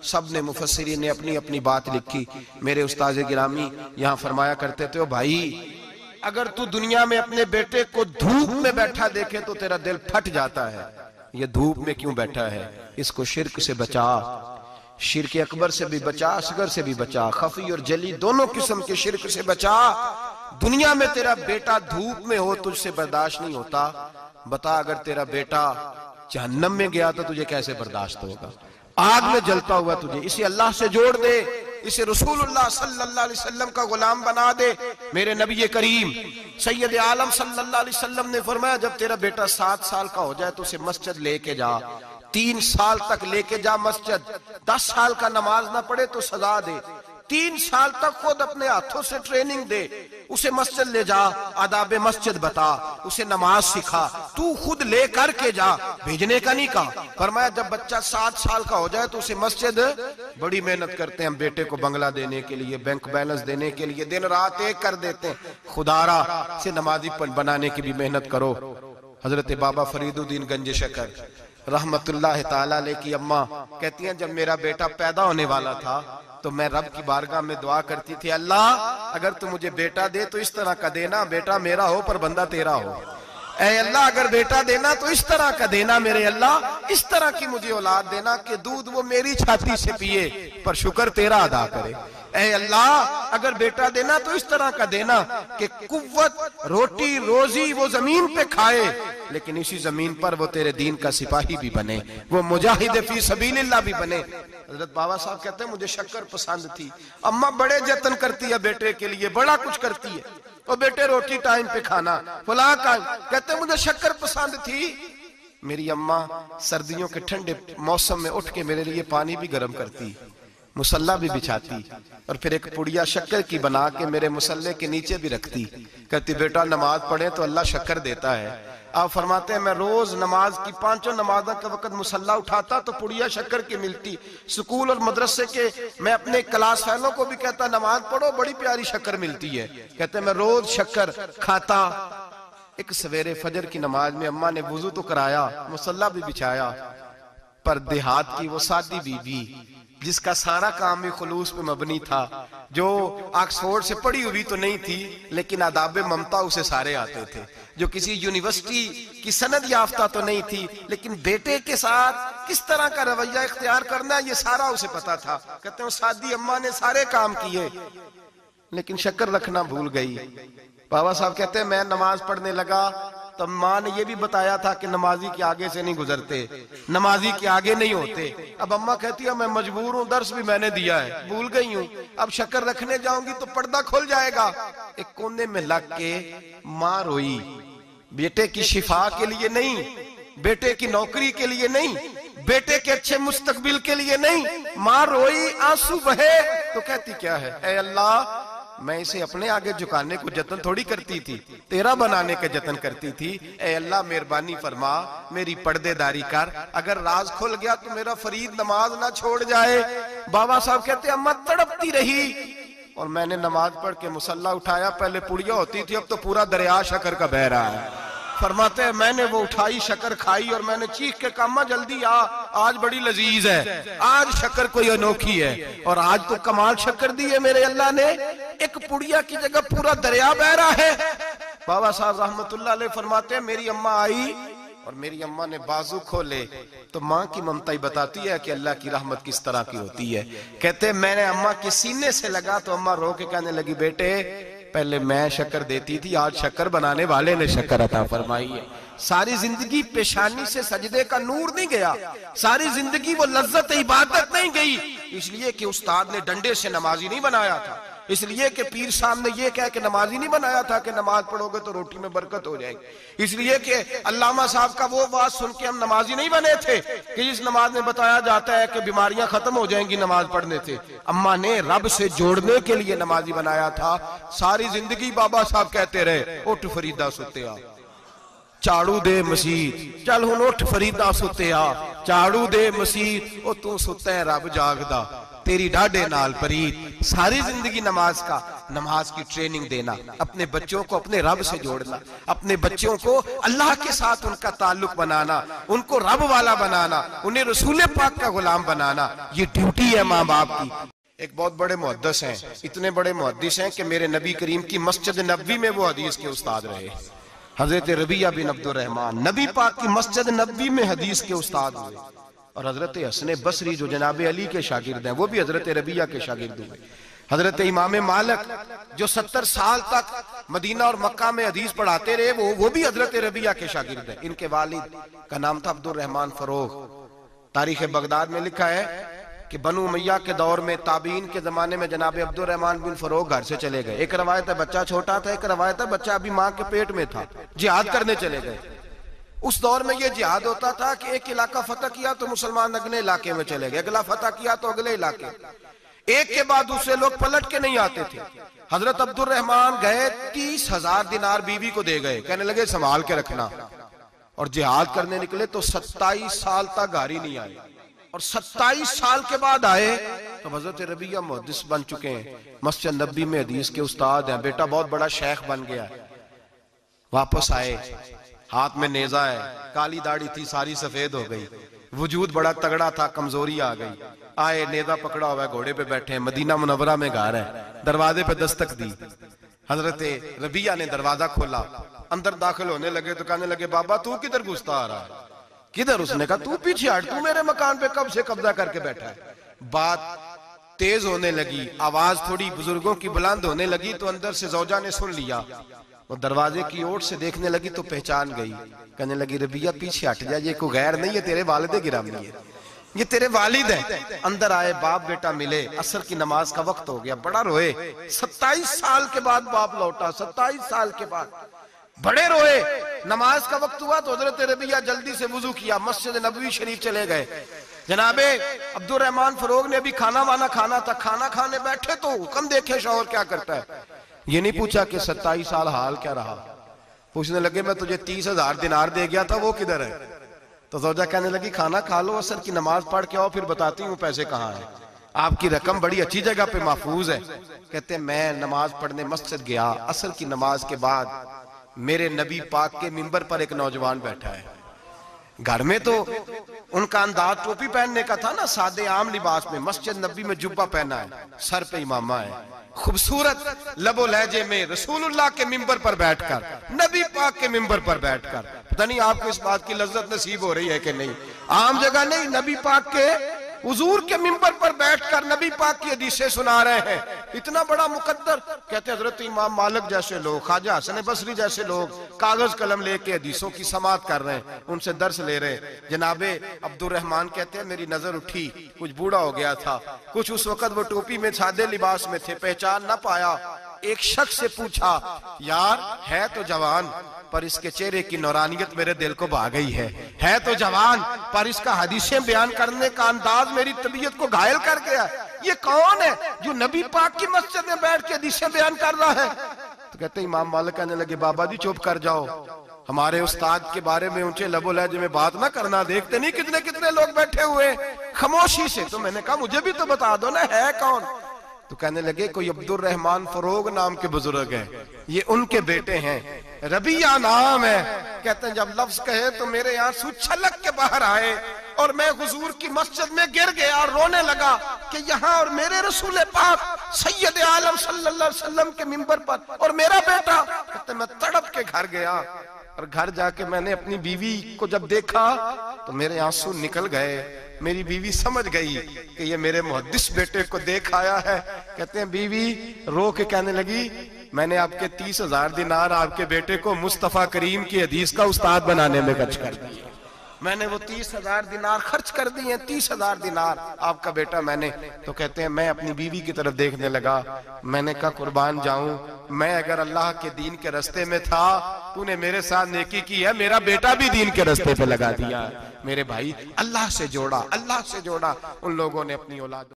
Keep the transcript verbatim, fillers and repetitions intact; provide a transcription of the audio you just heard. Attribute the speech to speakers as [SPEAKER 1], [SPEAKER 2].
[SPEAKER 1] सब ने मुफस्सिरीन ने अपनी अपनी बात लिखी। मेरे उस्ताद गिरामी यहाँ फरमाया करते थे, ओ भाई अगर तू दुनिया में अपने बेटे को धूप में बैठा देखे तो तेरा दिल फट जाता है, ये धूप में क्यों बैठा है, इसको शिर्क से बचा, शिर्क अकबर से भी बचा, असगर से भी बचा, खफी और जली दोनों किस्म के शिर्क से बचा। दुनिया में तेरा बेटा धूप में हो तुझसे बर्दाश्त नहीं होता, बता अगर तेरा बेटा जहन्नम में गया तो तुझे कैसे बर्दाश्त होगा, आग में जलता हुआ तुझे। इसे अल्लाह से जोड़ दे, इसे रसूलुल्लाह सल्लल्लाहु अलैहि वसल्लम का गुलाम बना दे। मेरे नबी करीम सैयद आलम सल्लल्लाहु अलैहि वसल्लम ने फरमाया, जब तेरा बेटा सात साल का हो जाए तो उसे मस्जिद लेके जा, तीन साल तक लेके जा मस्जिद, दस साल का नमाज ना पढ़े तो सजा दे, तीन साल तक खुद अपने हाथों से ट्रेनिंग दे, उसे मस्जिद ले जा, आदाब मस्जिद बता, उसे नमाज सिखा, तू खुद ले करके जा, भेजने का नहीं कहा। फरमाया जब बच्चा सात साल का हो जाए तो उसे मस्जिद, बड़ी मेहनत करते हैं हम बेटे को बंगला देने के लिए, बैंक बैलेंस देने के लिए, दिन रात एक कर देते हैं, खुदारा से नमाजी बनाने की भी मेहनत करो। हजरत बाबा फरीदुद्दीन गंज शकर रहमतुल्लाह ताला अलैह की अम्मा कहती हैं, जब मेरा बेटा पैदा होने वाला था तो मैं रब की बारगाह में दुआ करती थी, अल्लाह अगर तू मुझे बेटा दे तो इस तरह का देना, बेटा मेरा हो पर बंदा तेरा हो। ऐ अल्लाह अगर बेटा देना तो इस तरह का देना, मेरे अल्लाह इस तरह की मुझे औलाद देना कि दूध वो मेरी छाती से पिए पर शुक्र तेरा अदा करे। ऐ अल्लाह अगर बेटा देना तो इस तरह का देना कि कुव्वत रोटी रोजी वो जमीन पे खाए लेकिन इसी जमीन पर वो तेरे दीन का सिपाही भी बने, वो मुजाहिद फी सबीलिल्लाह भी बने। हजरत बाबा साहब कहते हैं मुझे शक्कर पसंद थी, अम्मा बड़े जतन करती है बेटे के लिए, बड़ा कुछ करती है, और बेटे रोटी टाइम पे खाना फला का, कहते मुझे शक्कर पसंद थी। मेरी अम्मा सर्दियों के ठंडे मौसम में उठ के मेरे लिए पानी भी गर्म करती, मुसल्ला भी बिछाती, और फिर एक पुड़िया शक्कर की बना के मेरे मुसल्ले के नीचे भी रखती, कहती बेटा नमाज पढ़े तो अल्लाह शक्कर देता है। आप फरमाते हैं मैं रोज नमाज की पांचों नमाजों के वक्त मुसल्ला उठाता तो पुड़िया शक्कर की मिलती। स्कूल और मदरसे के मैं अपने क्लास फैलों को भी कहता नमाज पढ़ो बड़ी प्यारी शक्कर मिलती है, कहते मैं रोज शक्कर खाता। एक सवेरे फजर की नमाज में अम्मा ने वुजू तो कराया, मुसल्ला भी बिछाया, पर देहात की वो सादी बीबी जिसका सारा काम भी खुलूस पे मबनी था, जो ऑक्सफोर्ड से पढ़ी हुई तो नहीं थी लेकिन आदाब ममता उसे सारे आते थे, जो किसी यूनिवर्सिटी की सनद याफ्ता तो नहीं थी लेकिन बेटे के साथ किस तरह का रवैया इख्तियार करना है ये सारा उसे पता था। कहते हैं सादी अम्मा ने सारे काम किए लेकिन शक्कर रखना भूल गई। बाबा साहब कहते हैं मैं नमाज पढ़ने लगा तो माँ ने ये भी बताया था कि नमाजी के आगे से नहीं गुजरते, नमाजी के आगे नहीं होते। अब अम्मा कहती है मैं मजबूर हूँ, दर्स भी मैंने दिया है, भूल गई हूँ, अब शक्कर रखने जाऊंगी तो पर्दा खुल जाएगा। एक कोने में लग के माँ रोई, बेटे की शिफा के लिए नहीं, बेटे की नौकरी के लिए नहीं, बेटे के अच्छे मुस्तकबिल के लिए नहीं, माँ रोई, आंसू बहे तो कहती क्या है, ऐ अल्लाह मैं इसे अपने आगे झुकाने को जतन थोड़ी करती थी, तेरा बनाने का जतन करती थी। ए अल्लाह मेहरबानी फरमा मेरी पर्देदारी कर, अगर राज खुल गया तो मेरा फरीद नमाज ना छोड़ जाए। बाबा साहब कहते अम्मा तड़पती रही और मैंने नमाज पढ़ के मुसल्ला उठाया, पहले पुड़िया होती थी अब तो पूरा दरिया शक्कर का बह रहा है। फरमाते हैं मैंने वो उठाई शक्कर खाई और मैंने चीख के कहा जल्दी आ, आज बड़ी लजीज है, आज शक्कर कोई अनोखी है, और आज तो कमाल शक्कर दी है मेरे अल्लाह ने, एक पुड़िया की जगह पूरा दरिया बह रहा है। बाबा साहब रहमतुल्लाह अलैह फरमाते हैं मेरी अम्मा आई और मेरी अम्मा ने बाजू खोले तो माँ की ममता ही बताती है कि अल्लाह की रहमत किस तरह की होती है। कहते मैंने अम्मा के सीने से लगा तो अम्मा रो के कहने लगी बेटे पहले मैं शक्कर देती थी, आज शक्कर बनाने वाले ने शक्कर अता फरमाई है। सारी जिंदगी पेशानी से सजदे का नूर नहीं गया, सारी जिंदगी वो लज्जत इबादत नहीं गई, इसलिए कि उस्ताद ने डंडे से नमाजी नहीं बनाया था, इसलिए कि पीर साहब ने ये कह के नमाजी नहीं बनाया था कि नमाज पढ़ोगे तो रोटी में बरकत हो जाएगी, इसलिए कि अल्लामा साहब का वो बात सुन के हम नमाजी नहीं बने थे कि जिस नमाज में बताया जाता है कि बीमारियां खत्म हो जाएंगी नमाज पढ़ने से। अम्मा ने रब से जोड़ने के लिए नमाजी बनाया था। सारी जिंदगी बाबा साहब कहते रहे उठ फरीदा सुत्या झाड़ू दे मसीत, चल हुण उठ फरीदा सुत्या झाड़ू दे मसीत, ओ तू सुत्ता है रब जागदा, तेरी डाडे नाल परीत, सारी जिंदगी नमाज का, नमाज की ट्रेनिंग देना, अपने बच्चों को अपने रब से जोड़ना, अपने बच्चों को अल्लाह के साथ उनका ताल्लुक बनाना, उनको रब वाला बनाना, उन्हें रसूल पाक का गुलाम बनाना, ये ड्यूटी है माँ बाप की। एक बहुत बड़े मुहद्दिस हैं, इतने बड़े मुहद्दिस हैं कि मेरे नबी करीम की मस्जिद नबवी में वो हदीस के उस्ताद रहे। हजरत रबिया बिन अब्दुर रहमान नबी पाक की मस्जिद नबवी में हदीस के उस्ताद हुए। और हजरत हसन बसरी जो जनाब अली के शागिर्द हैं, वो भी हजरत रबिया के शागिर्द हुए। हजरत इमाम मालिक जो सत्तर साल तक मदीना और मक्का में हदीस पढ़ाते रहे, वो वो भी हजरत रबिया के शागिर्द हैं। इनके वालिद का नाम था अब्दुर रहमान फरोग। तारीख बगदाद में लिखा है कि बनु उमैया के दौर में, ताबीन के जमाने में जनाब अब्दुर रहमान बिन फरोग घर से चले गए। एक रवायत है बच्चा छोटा था, एक रवायत है बच्चा अभी माँ के पेट में था, जिहाद करने चले गए। उस दौर में ये जिहाद होता था कि एक इलाका फतह किया तो मुसलमान अगले इलाके में चले गए, अगला फतह किया तो अगले इलाके, एक के बाद दूसरे लोग पलट के नहीं आते थे। हजरत अब्दुर रहमान गए, तीस हजार दिनार बीवी को दे गए, कहने लगे संभाल के रखना। और जिहाद करने निकले तो सत्ताईस साल तक घर ही नहीं आए, और सत्ताईस साल के बाद आए तो हजरत रबिया मुहद्दिस बन चुके हैं, मस्जिद नबी में हदीस के उस्ताद हैं, बेटा बहुत बड़ा शेख बन गया। वापस आए, हाथ में नेजा है, काली दाढ़ी थी सारी सफेद हो गई, वजूद बड़ा तगड़ा था, कमजोरी आ गई। आए, नेजा पकड़ा हुआ है, घोड़े पे बैठे हैं, मदीना मुनव्वरा में घर है, दरवाजे पे दस्तक दी। हजरत रबिया ने दरवाजा खोला, अंदर दाखिल होने लगे तो कहने लगे बाबा तू किधर घुसता आ रहा है? किधर? उसने कहा तू पीछे हट, तू मेरे मकान पे कब से कब्जा करके बैठा है। बात तेज होने लगी, आवाज थोड़ी बुजुर्गों की बुलंद होने लगी तो अंदर से जौजा ने सुन लिया। वो दरवाजे की ओर से देखने लगी तो पहचान गई, कहने लगी रबिया पीछे हट जा, ये कोई गैर नहीं है, तेरे वालिद गिरामी है, ये तेरे वालिद हैं। अंदर आए, बाप बेटा मिले, असर की नमाज का वक्त हो गया, बड़ा रोए। सत्ताईस साल के बाद बाप लौटा, सत्ताईस साल के बाद बड़े रोए। नमाज का वक्त हुआ तो हजरत रबिया जल्दी से वुजू किया, मस्जिद नबवी शरीफ चले गए। जनाबे अब्दुर रहमान फरोग ने अभी खाना वाना खाना था, खाना खाने बैठे तो हुक्म देखे शौहर क्या करता है। ये नहीं पूछा कि सत्ताईस साल हाल क्या रहा, पूछने लगे मैं तुझे तीस हजार दिनार दे गया था, वो किधर है? तो जोजा कहने लगी खाना खा लो, असर की नमाज पढ़ के आओ, फिर बताती हूँ पैसे कहाँ है, आपकी रकम बड़ी अच्छी जगह पे महफूज है। कहते मैं नमाज पढ़ने मस्जिद गया, असर की नमाज के बाद मेरे नबी पाक के मिंबर पर एक नौजवान बैठा है। घर में तो उनका अंदाज टोपी पहनने का था ना, सादे आम लिबास में, मस्जिद नबी में जुब्बा पहना है, सर पे इमामा है, खूबसूरत लबो लहजे में रसूलुल्लाह के मिंबर पर बैठकर, नबी पाक के मिंबर पर बैठकर, पता नहीं आपको इस बात की लज्जत नसीब हो रही है कि नहीं, आम जगह नहीं, नबी पाक के हुजूर के मिंबर पर बैठकर नबी पाक की हदीसें सुना रहे हैं, इतना बड़ा मुकद्दर। कहते हजरत इमाम मालिक जैसे लोग, ख्वाजा हसन बसरी जैसे लोग कागज कलम लेके हदीसों की समात कर रहे हैं, उनसे दर्स ले रहे हैं। जनाबे अब्दुर रहमान कहते हैं मेरी नजर उठी, कुछ बूढ़ा हो गया था, कुछ उस वक्त वो टोपी में सादे लिबास में थे, पहचान ना पाया। एक शख्स से पूछा यार है तो जवान पर इसके चेहरे की नौरानियत मेरे दिल को भा गई है, है तो जवान पर इसका हदीसें बयान करने का अंदाज मेरी तबीयत को घायल कर गया। ये कौन है जो नबी पाक की मस्जिद में बैठ के हदीसें बयान कर रहा है? तो कहते इमाम मालिक कहने लगे बाबा जी चुप कर जाओ, हमारे उस्ताद के बारे में ऊंचे लबो लहजे में बात ना करना, देखते नहीं कितने कितने लोग बैठे हुए खामोशी से। तो मैंने कहा मुझे भी तो बता दो ना है कौन। तो कहने लगे कोई अब्दुर रहमान फरोग नाम के बुजुर्ग हैं, ये उनके बेटे हैं, रबिया नाम है। कहते हैं जब लफ्ज कहे तो मेरे आंसू छलक के बाहर आए और मैं हुजूर की मस्जिद में गिर गया और रोने लगा कि यहाँ और मेरे रसूल पाक सैयद आलम सल्लल्लाहु अलैहि वसल्लम के मिंबर पर और मेरा बेटा। कहते मैं तड़प के घर गया और घर जाके मैंने अपनी बीवी को जब देखा तो मेरे आंसू निकल गए। मेरी बीवी समझ गई कि ये मेरे मुहद्दिस बेटे को देख आया है। कहते हैं बीवी रो के कहने लगी मैंने आपके तीस हजार दिनार आपके बेटे को मुस्तफा करीम की हदीस का उस्ताद बनाने में खर्च कर दिए। मैंने वो तीस हजार दिनार खर्च कर दिए, तीस हजार दिनार आपका बेटा मैंने। तो कहते हैं मैं अपनी बीवी की तरफ देखने लगा, मैंने कहा कुर्बान जाऊं, मैं अगर अल्लाह के दीन के रास्ते में था, तूने मेरे साथ नेकी की है, मेरा बेटा भी दीन के रास्ते पे लगा दिया। मेरे भाई अल्लाह से जोड़ा, अल्लाह से जोड़ा उन लोगों ने अपनी औलाद।